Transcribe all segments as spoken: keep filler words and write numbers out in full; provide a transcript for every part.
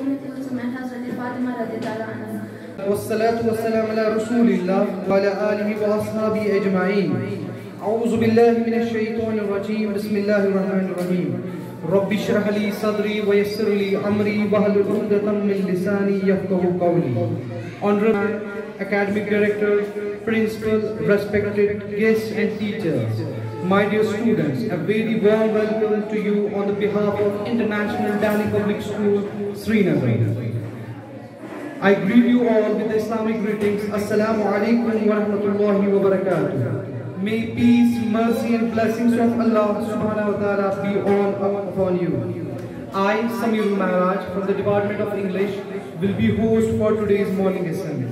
والصلاة والسلام على رسول الله وعلى آله وأصحابه أجمعين. أعوذ بالله من الشيطان الرجيم. بسم الله الرحمن الرحيم. رب اشرح لي صدري ويسر لي أمري واحلل عقدة من لساني يفقهوا قولي. Honorable Academic Director, Principal, respected guests and teachers, my dear students, a very warm welcome to you on the behalf of International Delhi Public School, Srinagar. I greet you all with the Islamic greetings. Assalamu alaikum wa rahmatullahi wa barakatuh. May peace, mercy and blessings of Allah subhanahu wa ta'ala be on upon you. I, Samirul Maharaj, from the Department of English, will be host for today's morning assembly.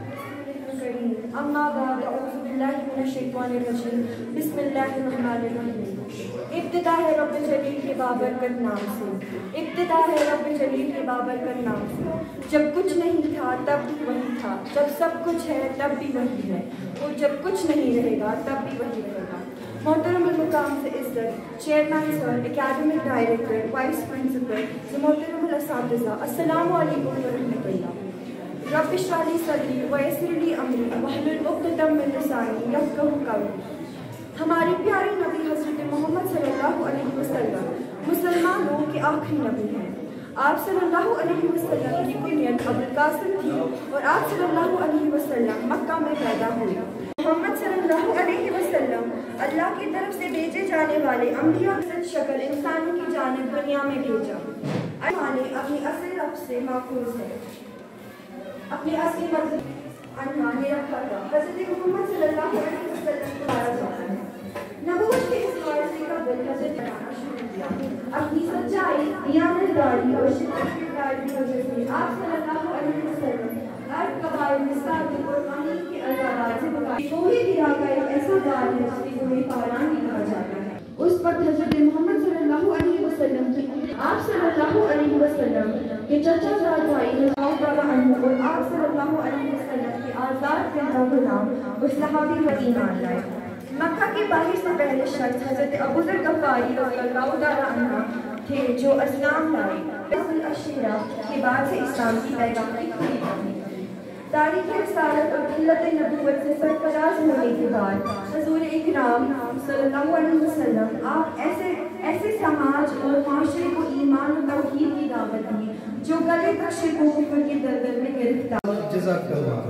أما بعد أعوذ بالله من الشيطان الرجيم بسم الله الرحمن الرحيم. ابتدا ہے رب جلیل کے بابرکت نام سے، ابتدا ہے رب جلیل کے بابرکت نام سے. جب کچھ نہیں تھا تب بھی وہی تھا، جب سب کچھ ہے تب بھی وہی ہے، اور جب کچھ نہیں رہے گا تب بھی وہی رہے گا. محترم المقام سے عزت، chairman sir, academic director, vice principal, محترم الاساتذہ، السلام علیکم ورحمۃ اللہ. رب اشرح لي صدری ویسر لي امری واحلل عقدۃ من لسانی یفقہوا قولی. ہمارے پیارے نبی حضرت محمد صلی اللہ علیہ وسلم مسلمانوں کے آخری نبی ہیں. آپ صلی اللہ علیہ وسلم کی کنیت ابوالقاسم تھی اور آپ صلی اللہ علیہ وسلم مکہ میں پیدا ہوئے. محمد صلی اللہ علیہ وسلم اللہ کی طرف سے بھیجے جانے والے انبیاء کی شکل انسانوں کی جانب دنیا میں بھیجا. اپنی اصل رب سے ماخوذ ہے، اپنی اصلی مطلب انہا نے رکھا تھا. حضرت محمد صلی اللہ علیہ وسلم کو پایا جاتا ہے. نبوت کے اس عرصے کا دل حضرت بنانا شروع کیا. اپنی سچائی، دیانتداری اور شدت کردار کی وجہ سے آپ صلی اللہ علیہ وسلم ہر قبائل میں صادق اور امین کے الزامات سے مقابل وہی گرا کا ایک ایسا دار ہے جس کو گروہ پاران بھی کہا جاتا ہے. اس وقت حضرت محمد صلی اللہ علیہ وسلم کی آپ صلی اللہ علیہ وسلم کے چچا زاد بھائی اور آپ صلی اللہ علیہ وسلم کے آزاد کردہ غلام اس صحابی پر ایمان لائے. مکہ کے باہر سے پہلے شخص حضرت ابو ذر غفاری رضی اللہ تعالیٰ عنہ تھے جو اسلام لائے. الاشیرہ کے بعد سے اسلام کی پیغام کی ہوئی. تاریخ رسالت اور ملت نبوت سے سرفراز ہونے کے بعد حضور اکرام صلی اللہ علیہ وسلم آپ ایسے ایسے سماج اور معاشرے کو ایمان و توحید کی دعوت دی جو گلے تک شرک و کفر کے دلدل میں گرفتار. جزاک اللہ.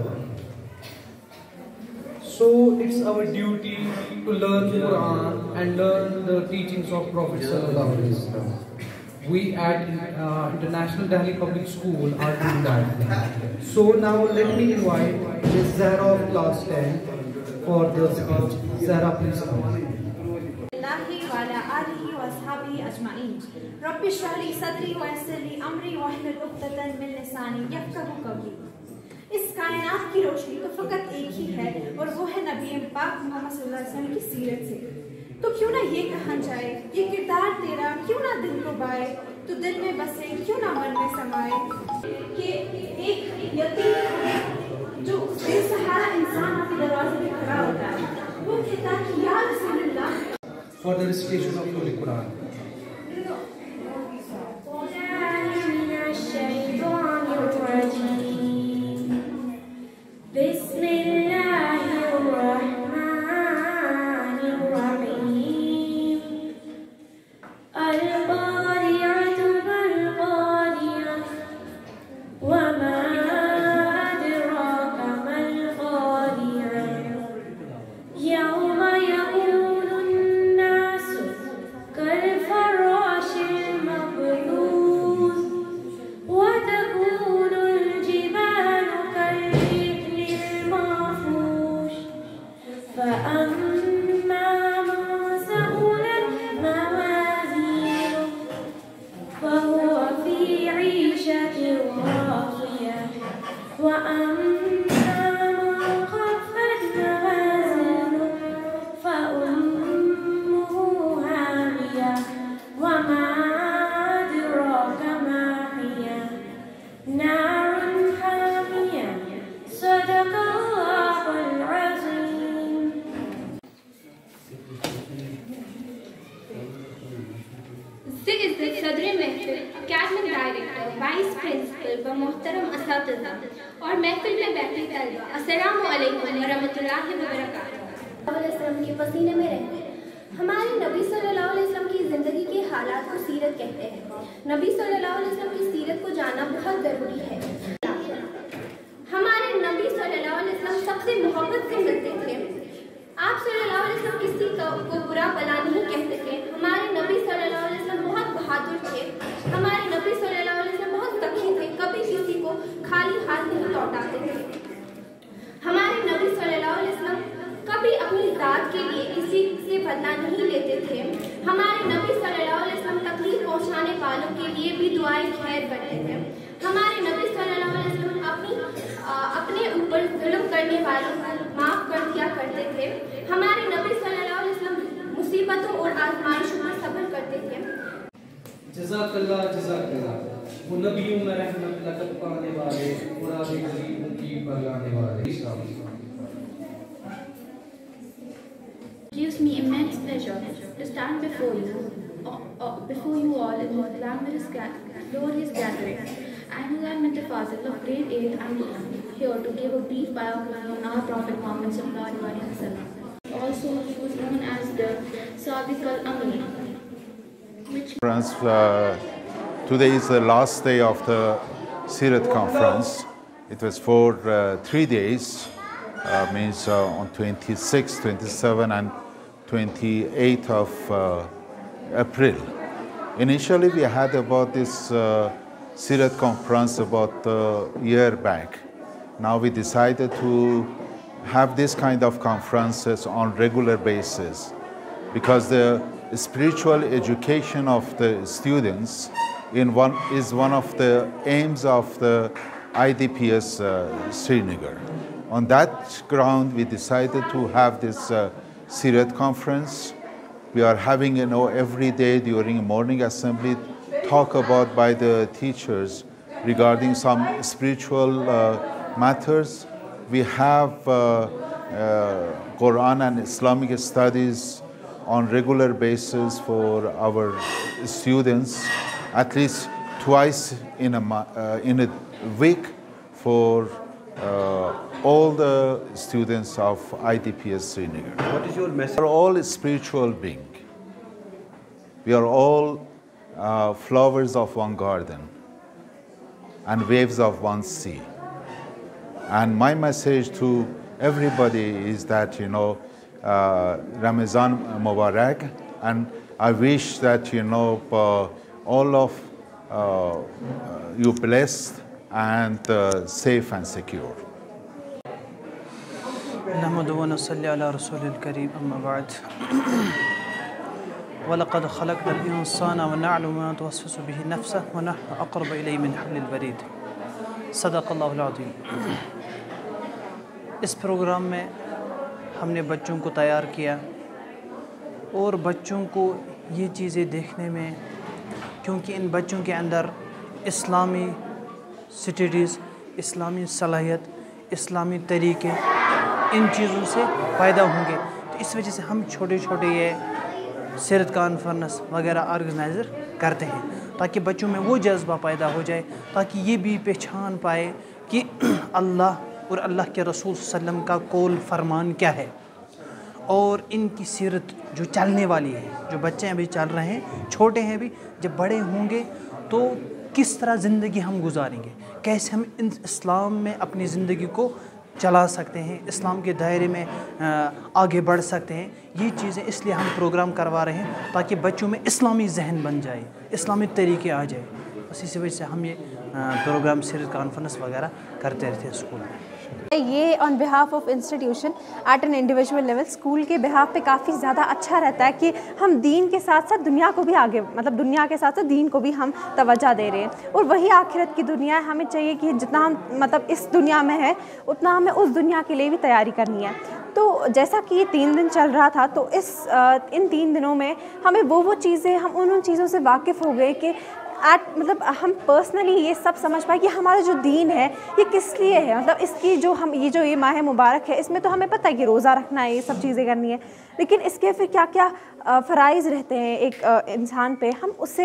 So it's our duty to learn the Quran and learn the teachings of Prophet sallallahu alaihi wasallam. We at uh, International Delhi Public School are doing that. So now let me invite Miz Zahra of class ten for the speech. Zahra, please come. رب اشرح لي صدری ویسر لي امری واحلل عقدۃ من لسانی یفقہوا قولی. اس کائنات کی روشنی تو فقط ایک ہی ہے اور وہ ہے نبی پاک محمد صلی اللہ علیہ وسلم کی سیرت سے. تو کیوں نہ یہ کہا جائے، یہ کردار تیرا کیوں نہ دل کو بائے، تو دل میں بسے کیوں نہ من میں سمائے. کہ ایک یتیم جو بے سہارا انسان آپ کے دروازے پہ کھڑا ہوتا ہے، وہ کہتا ہے کہ یا رسول اللہ. For the recitation of Holy Quran. بسم الله الرحمن الرحيم. القارعة ما القارعة وما أدراك ما القارعة يوم يكون الناس كالفراش المبثوث وتكون الجبال كالعهن المنفوش. فأما من ثقلت موازينه فهو في عيشة راضية وأما من خفت موازينه فأمه هاوية وما أدراك ما هي نار حامية. صدق الله العظيم. This is the Sadri Mahfil, Academic Director, Vice principal व मोहतरम असातिज़ा और महफिल में बैठी तलबा, अस्सलामु अलैकुम व रहमतुल्लाहि व बरकातुहू। के पसीने में रहते हैं। हमारे नबी सल्लल्लाहु अलैहि वसल्लम की ज़िंदगी के हालात को सीरत कहते हैं। नबी सल्लल्लाहु अलैहि वसल्लम की सीरत को जानना बहुत ज़रूरी है। हमारे नबी सल्लल्लाहु अलैहि वसल्लम सबसे मोहब्बत से मिलते थे। आप सल्लल्लाहु अलैहि वसल्लम किसी को बुरा भला नहीं कहते थे। हमारे नबी सल्लल्लाहु अलैहि वसल्लम बहुत बहादुर थे। हमारे नबी सल्लल्लाहु अलैहि वसल्लम बहुत सखी थे, कभी किसी को खाली हाथ नहीं लौटाते थे। हमारे नबी सल्लल्लाहु अलैहि वसल्लम कभी अपनी ज़ात के लिए किसी से बदला नहीं लेते थे। हमारे नबी सल्लल्लाहु अलैहि वसल्लम तकलीफ पहुंचाने वालों के लिए भी दुआएं खैर करते थे। हमारे नबी सल्लल्लाहु अलैहि वसल्लम अपनी आ, अपने ऊपर जुल्म करने वालों को माफ़ कर दिया करते थे। हमारे नबी सल्लल्लाहु अलैहि वसल्लम मुसीबतों और आजमाइशों पर सब्र करते थे। जज़ाकल्लाह जज़ाकल्लाह। वो नबियों में रहमत लक़ब पाने वाले और आगे गरीबों की परवाने वाले। It gives me immense pleasure to stand before you, uh, uh, before you all in this glamorous, glorious gathering. I am Muhammad Tafazil of grade eight. I am here to give a brief biography on our Prophet Muhammad sallallahu alaihi wasallam. Also, he was known as the Sadiq al-Amin. Which Friends, uh, today is the last day of the Sirat conference. It was for uh, three days. Uh, means uh, on twenty-sixth, twenty-seventh and twenty-eighth of uh, April. Initially we had about this uh, Sirat conference about a year back. Now we decided to have this kind of conferences on regular basis because the spiritual education of the students in one is one of the aims of the I D P S uh, Srinagar. On that ground, we decided to have this uh, Sirat conference. We are having, you know, every day during morning assembly, talk about by the teachers regarding some spiritual uh, matters. We have uh, uh, Quran and Islamic studies on regular basis for our students, at least twice in a, uh, in a week for Uh, all the students of I D P S Srinagar. What is your message? We are all spiritual beings. We are all uh, flowers of one garden and waves of one sea. And my message to everybody is that, you know, uh, Ramazan Mubarak, and I wish that, you know, uh, all of uh, you blessed and uh, safe and secure. نحمد و نصلی علی رسول الکریم اما بعد وَلَقَدْ خَلَقْنَا الْإِنسَانَ وَنَعْلَمُ مَا تُوَسْوِسُ بِهِ نَفْسُهُ وَنَحْنُ أَقْرَبُ إِلَيْهِ مِنْ حَبْلِ الْوَرِيدِ صدق اللہ العظیم۔ اس پروگرام میں ہم نے بچوں کو تیار کیا اور بچوں کو یہ چیزیں دیکھنے میں، کیونکہ ان بچوں کے اندر اسلامی اسٹڈیز، اسلامی صلاحیت، اسلامی طریقے ان چیزوں سے پیدا ہوں گے، تو اس وجہ سے ہم چھوٹے چھوٹے یہ سیرت کانفرنس وغیرہ آرگنائزر کرتے ہیں تاکہ بچوں میں وہ جذبہ پیدا ہو جائے، تاکہ یہ بھی پہچان پائے کہ اللہ اور اللہ کے رسول صلی اللہ علیہ وسلم کا قول فرمان کیا ہے، اور ان کی سیرت جو چلنے والی ہے، جو بچے ابھی چل رہے ہیں، چھوٹے ہیں بھی، جب بڑے ہوں گے تو کس طرح زندگی ہم گزاریں گے، کیسے ہم ان اسلام میں اپنی زندگی کو چلا سکتے ہیں، اسلام کے دائرے میں آگے بڑھ سکتے ہیں، یہ چیزیں اس لیے ہم پروگرام کروا رہے ہیں تاکہ بچوں میں اسلامی ذہن بن جائے، اسلامی طریقے آ جائے۔ اسی سے وجہ سے ہم یہ پروگرام سیرت کانفرنس وغیرہ کرتے رہتے ہیں اسکول میں۔ یہ on behalf of institution at an individual level school کے بہاف پہ کافی زیادہ اچھا رہتا ہے کہ ہم دین کے ساتھ ساتھ دنیا کو بھی آگے، مطلب دنیا کے ساتھ ساتھ دین کو بھی ہم توجہ دے رہے ہیں، اور وہی آخرت کی دنیا ہے۔ ہمیں چاہیے کہ جتنا ہم مطلب اس دنیا میں ہے اتنا ہمیں اس دنیا کے لیے بھی تیاری کرنی ہے۔ تو جیسا کہ یہ تین دن چل رہا تھا، تو اس ان تین دنوں میں ہمیں وہ وہ چیزیں، ہم ان ان چیزوں سے واقف ہو گئے کہ ایٹ مطلب ہم پرسنلی یہ سب سمجھ پائے کہ ہمارا جو دین ہے یہ کس لیے ہے، مطلب اس کی جو ہم یہ جو یہ ماہ مبارک ہے اس میں تو ہمیں پتہ ہے کہ روزہ رکھنا ہے، یہ سب چیزیں کرنی ہے، لیکن اس کے پھر کیا کیا فرائض رہتے ہیں ایک انسان پہ، ہم اسے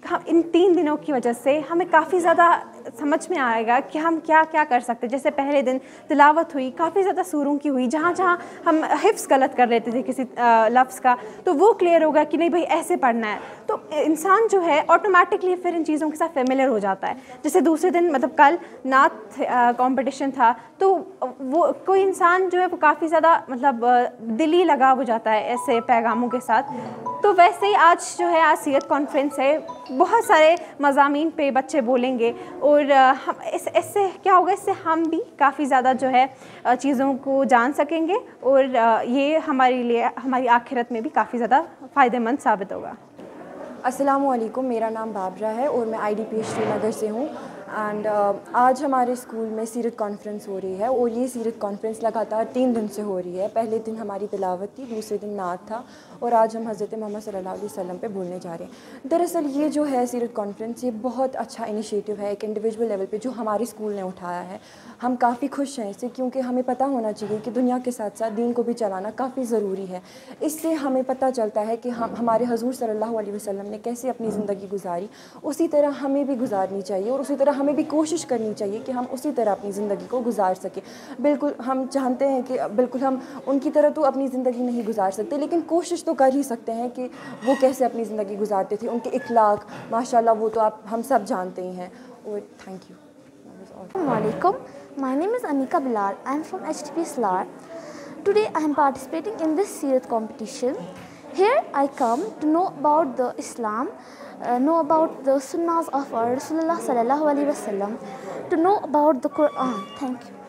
ہم ان تین دنوں کی وجہ سے ہمیں کافی زیادہ سمجھ میں آئے گا کہ ہم کیا کیا کر سکتے. جیسے پہلے دن تلاوت ہوئی, کافی زیادہ سوروں کی ہوئی, جہاں جہاں ہم حفظ غلط کر لیتے تھے کسی لفظ کا تو وہ کلیئر ہوگا کہ نہیں بھائی ایسے پڑھنا ہے. تو انسان جو ہے آٹومیٹکلی پھر ان چیزوں کے ساتھ فیملیئر ہو جاتا ہے. جیسے دوسرے دن مطلب کل نعت کمپٹیشن تھا تو وہ کوئی انسان جو ہے وہ کافی زیادہ مطلب دلی لگا ہو جاتا ہے ایسے پیغاموں کے ساتھ. تو ویسے ہی آج جو ہے آج سیرت کانفرنس ہے, بہت سارے مضامین پہ بچے بولیں گے اور ہم اس اس سے کیا ہوگا, اس سے ہم بھی کافی زیادہ جو ہے چیزوں کو جان سکیں گے اور یہ ہمارے لیے ہماری آخرت میں بھی کافی زیادہ فائدہ مند ثابت ہوگا. السلام علیکم, میرا نام بابرا ہے اور میں آئی ڈی پی شری نگر سے ہوں. اینڈ آج ہمارے اسکول میں سیرت کانفرنس ہو رہی ہے اور یہ سیرت کانفرنس لگاتار تین دن سے ہو رہی ہے. پہلے دن ہماری تلاوت تھی, دوسرے دن نعت تھا اور آج ہم حضرت محمد صلی اللہ علیہ وسلم پہ بولنے جا رہے ہیں. دراصل یہ جو ہے سیرت کانفرنس یہ بہت اچھا انیشیٹو ہے ایک انڈیویجول لیول پہ جو ہمارے اسکول نے اٹھایا ہے. ہم کافی خوش ہیں اس سے کیونکہ ہمیں پتہ ہونا چاہیے کہ دنیا کے ساتھ ساتھ دین کو بھی چلانا کافی ضروری ہے. اس سے ہمیں پتہ چلتا ہے کہ ہم ہمارے حضور صلی اللہ علیہ وسلم نے کیسے اپنی زندگی گزاری, اسی طرح ہمیں بھی گزارنی چاہیے اور اسی طرح ہمیں بھی کوشش کرنی چاہیے کہ ہم اسی طرح اپنی زندگی کو گزار سکیں. بالکل ہم چاہتے ہیں کہ بالکل ہم ان کی طرح تو اپنی زندگی نہیں گزار سکتے, لیکن کوشش تو کر ہی سکتے ہیں کہ وہ کیسے اپنی زندگی گزارتے تھے. ان کے اخلاق ماشاء اللہ وہ تو آپ ہم سب جانتے ہی ہیں. اور تھینک یو. السلام علیکم. My name is Anika Bilal. I am from H T P Slar. Today I am participating in this Seerat competition. Here I come to know about the Islam, uh, know about the Sunnahs of our Rasulullah sallallahu alaihi wasallam, to know about the Quran. Thank you.